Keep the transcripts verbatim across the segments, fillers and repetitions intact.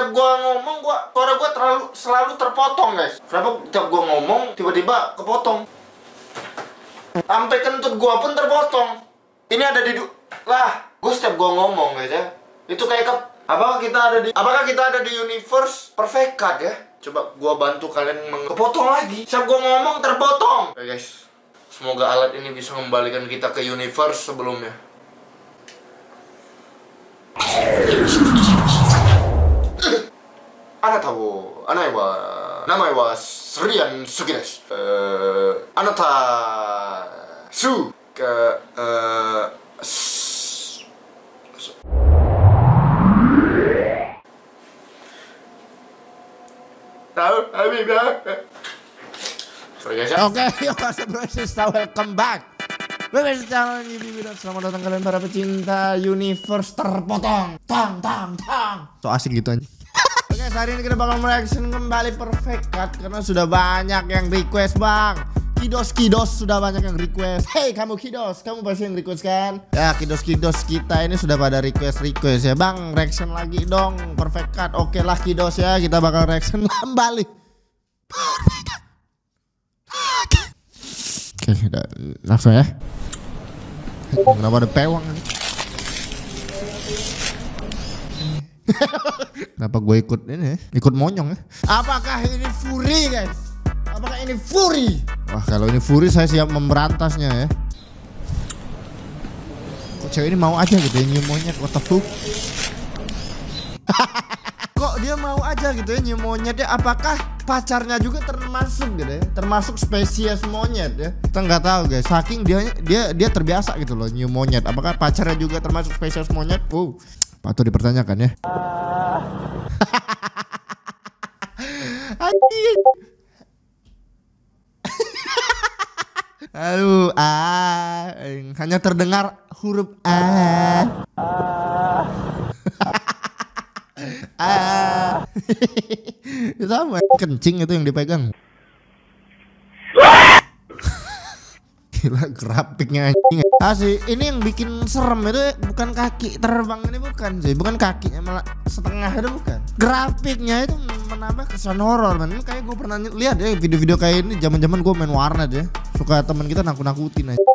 Setiap gua ngomong, gua suara gua terlalu selalu terpotong, guys. Kenapa setiap gua ngomong tiba-tiba kepotong? Sampai kentut gua pun terpotong. Ini ada di du- lah, gua setiap gua ngomong, guys ya. Itu kayak ke apakah kita ada di apakah kita ada di universe perfect card ya? Coba gua bantu kalian meng- kepotong lagi. Setiap gua ngomong terpotong. Oke, guys. Semoga alat ini bisa mengembalikan kita ke universe sebelumnya. Ana tahu, ana wa nama wa Srian Sugides. Eh, anata su ke eh tahu, Habib ya. Sorry guys. Oke, yuk kita welcome back. Selamat datang kalian para pecinta universe terpotong. Tang tang tang. So asik gitu aja. Oke, hari ini kita bakal mereaction kembali Perfect Card karena sudah banyak yang request, Bang. Kidos Kidos sudah banyak yang request. Hey kamu Kidos, kamu pasti yang request kan? Ya Kidos Kidos kita ini sudah pada request request ya, Bang. Reaction lagi dong Perfect Card. Oke lah Kidos ya, kita bakal reaction kembali. Oke, kita langsung ya. Kenapa ada pewang? Kenapa gue ikut ini ya? Ikut monyong ya? Apakah ini Fury guys? Apakah ini Fury? Wah kalau ini Fury saya siap memberantasnya ya. Kok cewek ini mau aja gitu ya nyium monyet, what the fuck? Kok dia mau aja gitu ya nyium monyet ya? Apakah pacarnya juga termasuk gitu ya? Termasuk spesies monyet ya? Kita nggak tahu guys. Saking dia dia dia terbiasa gitu loh nyium monyet. Apakah pacarnya juga termasuk spesies monyet? Wow, patut dipertanyakan ya. Anjing. Aduh, ah, hanya terdengar huruf A. Ah, itu sama kencing itu yang dipegang. Gila grafiknya anjing. Asli, ini yang bikin serem itu bukan kaki terbang ini bukan sih, bukan kakinya malah setengah itu bukan. Grafiknya itu menambah kesan horor man. Ini kayak gue pernah lihat ya video-video kayak ini zaman-zaman gue main warnet ya. Suka teman kita nakut-nakutin aja.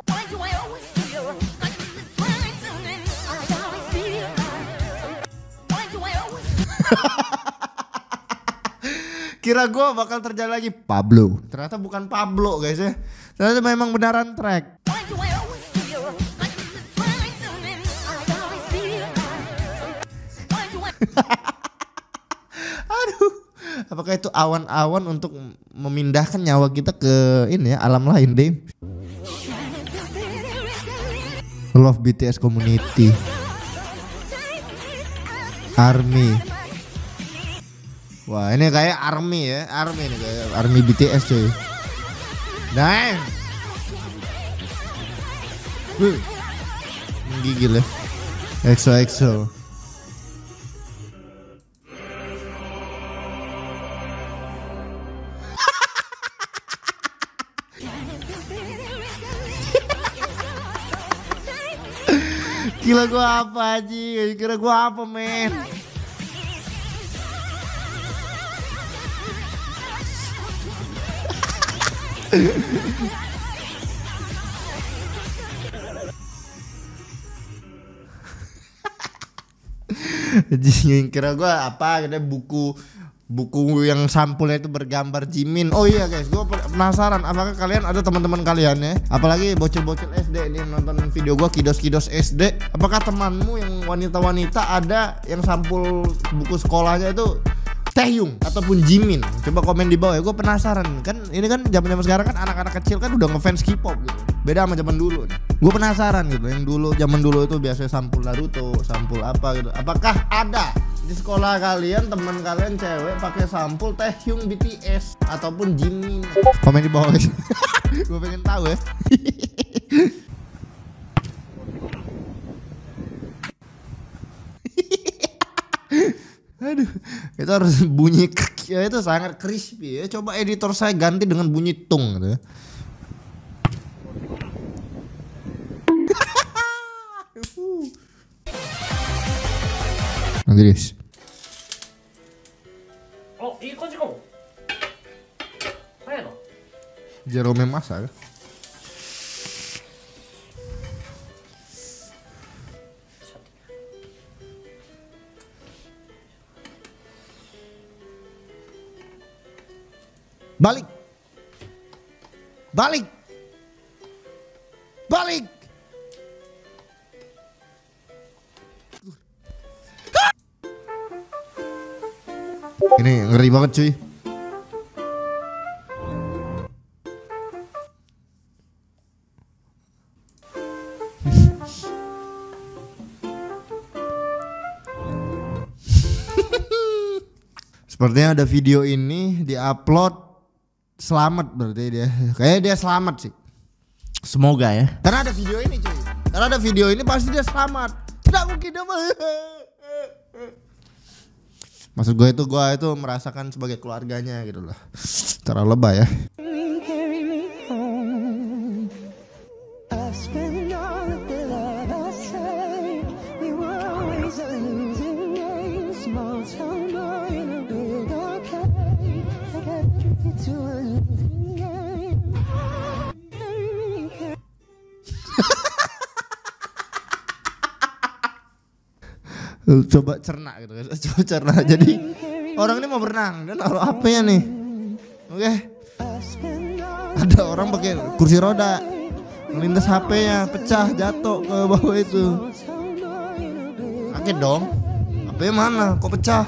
Kira gue bakal terjadi lagi Pablo. Ternyata bukan Pablo guys ya. Ternyata memang beneran track. Aduh, apakah itu awan-awan untuk memindahkan nyawa kita ke ini ya, alam lain deh. Love B T S community. Army. Wah ini kayak army ya, army nih kayak army B T S cuy. Nah, uh, menggigil ya, exo exo. Gila gua apa aja, kira gua apa men? Jadi kira gue apa gitu buku buku yang sampulnya itu bergambar Jimin. Oh iya guys, gue penasaran apakah kalian ada teman-teman kalian ya, apalagi bocil-bocil S D ini nonton video gue kidos-kidos S D, apakah temanmu yang wanita-wanita ada yang sampul buku sekolahnya itu Taehyung ataupun Jimin? Coba komen di bawah ya, gue penasaran. Kan ini kan zaman-zaman sekarang kan anak-anak kecil kan udah ngefans K-pop gitu. Beda sama zaman dulu nih. Gue penasaran gitu, yang dulu zaman dulu itu biasanya sampul Naruto, sampul apa gitu. Apakah ada di sekolah kalian teman kalian cewek pakai sampul Taehyung B T S ataupun Jimin? Komen di bawah guys. Gue pengen tahu ya. Aduh, itu harus bunyi ya, itu sangat crispy ya. Coba editor saya ganti dengan bunyi tung gitu ya. Nanti guys. Jerome Massa kan? Balik. Balik. Balik. Ini ngeri banget cuy. Sepertinya ada video ini diupload. Selamat berarti dia. Kayaknya dia selamat sih. Semoga ya. Karena ada video ini cuy. Karena ada video ini pasti dia selamat. Tidak mungkin dia. Maksud gue itu gue itu merasakan sebagai keluarganya gitu loh. Terlalu lebay ya. Coba cerna gitu guys, coba cerna. Jadi orang ini mau berenang dan naruh H P-nya nih. Oke. Okay. Ada orang pakai kursi roda, ngelindas H P-nya, pecah, jatuh ke bawah itu. Kaget dong. H P-nya mana? Kok pecah?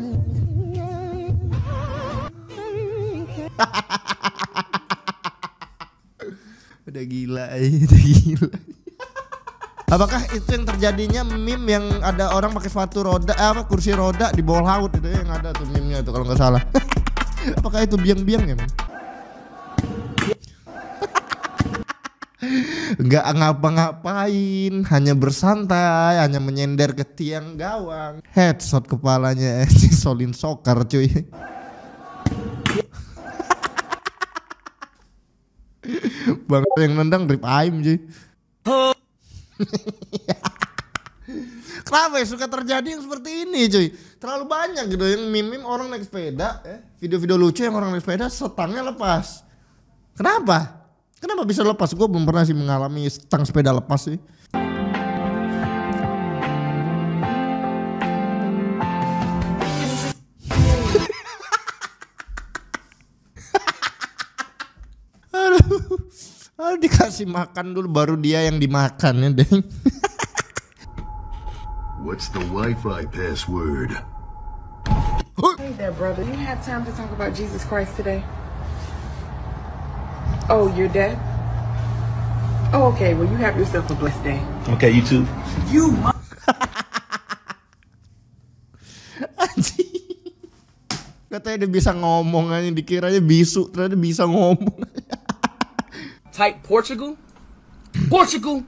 Udah gila, udah gila. Apakah itu yang terjadinya meme yang ada orang pakai sepatu roda, eh, apa kursi roda di bawah laut itu yang ada tuh meme-nya itu kalau nggak salah. Apakah itu biang-biang ya, man? Nggak ngapa-ngapain, hanya bersantai, hanya menyender ke tiang gawang. Headshot kepalanya si Solin Soccer cuy. Bang yang nendang Rip Aim cuy. Kenapa ya suka terjadi yang seperti ini cuy? Terlalu banyak gitu yang meme-meme orang naik sepeda eh, video-video lucu yang orang naik sepeda setangnya lepas. Kenapa? Kenapa bisa lepas? Gue belum pernah sih mengalami stang sepeda lepas sih. Aduh, aduh dikasih makan dulu baru dia yang dimakan ya deng. What's the Wi-Fi password? Hey there, brother. You have time to talk about Jesus Christ today? Oh, you're dead? Oh, okay. Well, you have yourself a blessed day. Okay, you too. You Anjing. Katanya dia bisa ngomong aja, dikiranya bisu, ternyata bisa ngomong. Type Portugal? Portugal!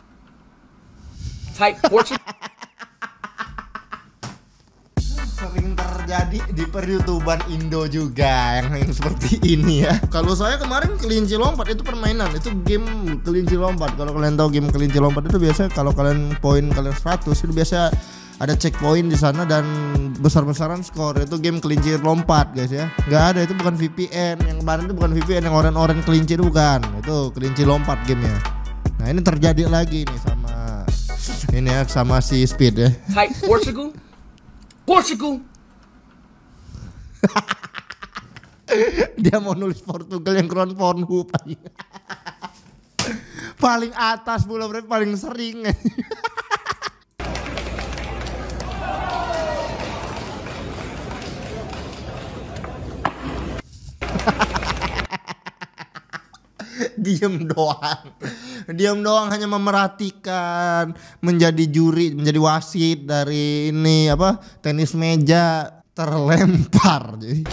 Type Portugal? Sering terjadi di per-YouTuban Indo juga yang, yang seperti ini ya. Kalau saya kemarin kelinci lompat itu permainan, itu game kelinci lompat. Kalau kalian tahu game kelinci lompat itu biasanya kalau kalian poin kalian seratus itu biasa ada checkpoint di sana dan besar-besaran skor. Itu game kelinci lompat guys ya. Nggak ada, itu bukan V P N. Yang kemarin itu bukan V P N, yang oren-oren kelinci itu bukan. Itu kelinci lompat gamenya. Nah ini terjadi lagi nih sama ini ya, sama si Speed ya. Type Portugal? Portugal! Dia mau nulis Portugal yang keren Pornhub. Paling atas pula berarti paling sering. Diem doang, diem doang hanya memerhatikan, menjadi juri, menjadi wasit dari ini apa tenis meja terlempar. Jadi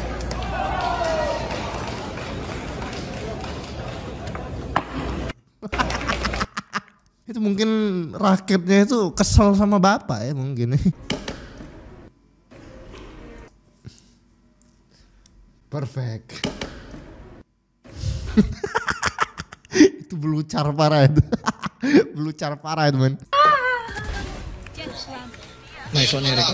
itu mungkin raketnya itu kesel sama bapak ya mungkin. Perfect. Itu belucar parah itu. Belucar parah itu men. Nice one Eric.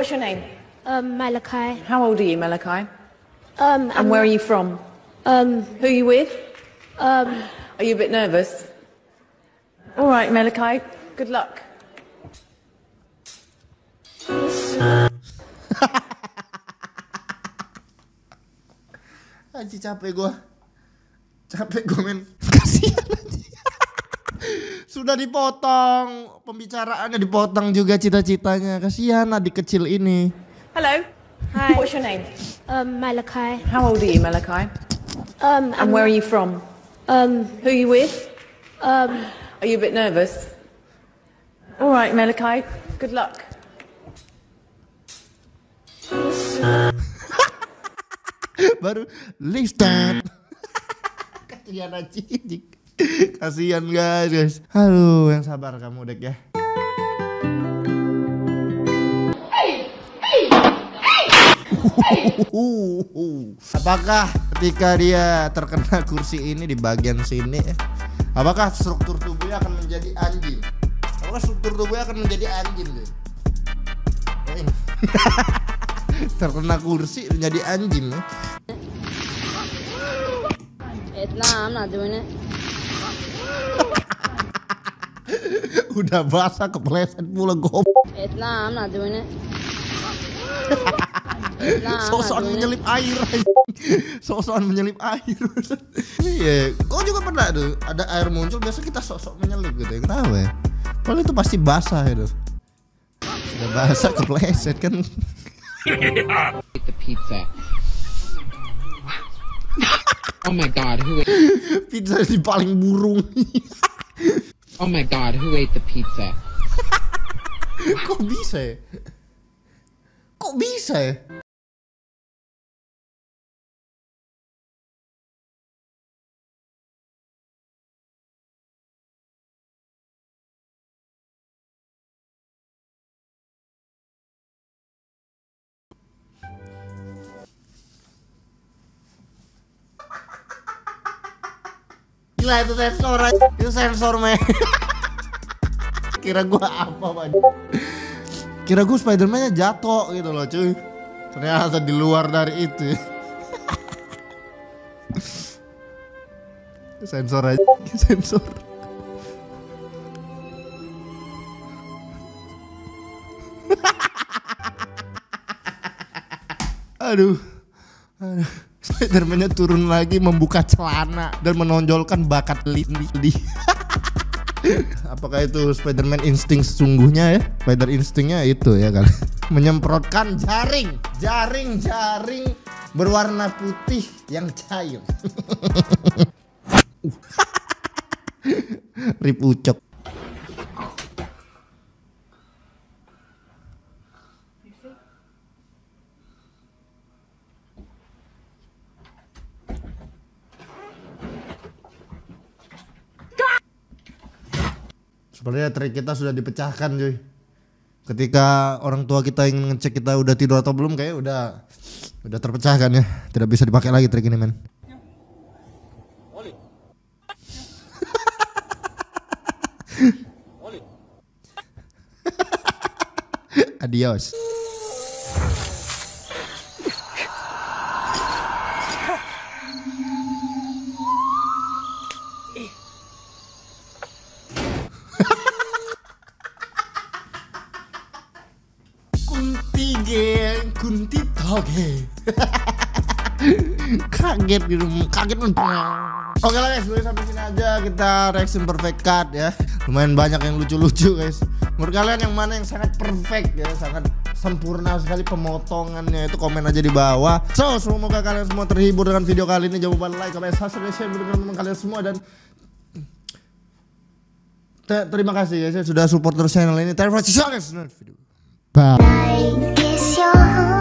What's your name? Um, Malachi. How old are you, Malachi? Um, And where are you from? Um, Who are you with? um, Are you a bit nervous? All right, Malachi. Good luck. Aji capek gua. Capek gua men. Kasihan aja. Sudah dipotong pembicaraannya, dipotong juga cita-citanya. Kasihan adik kecil ini. Hello. Hi. What's your name? um, Malachi. How old are you, Malachi? Um, And where are you from? um, Who are you with? um, Are you a bit nervous? All right, Malachi. Good luck. Baru listen. Kasihan aja. Kasihan guys, guys. Aduh, yang sabar kamu Dek ya. Apakah ketika dia terkena kursi ini di bagian sini, apakah struktur tubuhnya akan menjadi anjing? Apakah struktur tubuhnya akan menjadi anjing deh? Oh, ini. Terkena kursi menjadi anjing ya? Nah, I'm not doing it. Udah basah kepleset pula gob. Nah, I'm not doing it. Nah, Sosokan menyelip air. Sosokan menyelip air. Iya, kau juga pernah tuh ada air muncul biasa kita sosok menyelip gitu ya. Kenapa ya? Kalau itu pasti basah itu. Udah basah kepleset kan. The pizza. Oh my god, who ate Pizza di paling burung. Oh my god, who ate the pizza? Kok bisa ya? Kok bisa ya? Gila itu sensor aja. Itu sensor men. Kira gua apa Pak? Kira gua Spiderman-nya jatuh gitu loh cuy. Ternyata di luar dari itu. Sensor aja. Sensor. Aduh. Aduh. Spiderman-nya turun lagi membuka celana dan menonjolkan bakat lidi. Apakah itu Spiderman insting sesungguhnya ya? Spider instingnya itu ya kali. Menyemprotkan jaring, jaring, jaring berwarna putih yang cair. Rip ucok. Sebenarnya trik kita sudah dipecahkan cuy. Ketika orang tua kita ingin ngecek kita udah tidur atau belum, kayak udah udah terpecahkan ya. Tidak bisa dipakai lagi trik ini men. Adios. Kunti geng, kunti toge. Kaget di rumah, kaget nonton. Oke lah guys, boleh sampai sini aja kita reaction perfect cut ya. Lumayan banyak yang lucu-lucu guys. Menurut kalian yang mana yang sangat perfect ya, sangat sempurna sekali pemotongannya, itu komen aja di bawah. So, semoga kalian semua terhibur dengan video kali ini. Jangan lupa like, comment, subscribe, share dengan teman kalian semua dan terima kasih guys ya sudah support terus channel ini. Terima kasih. Bye.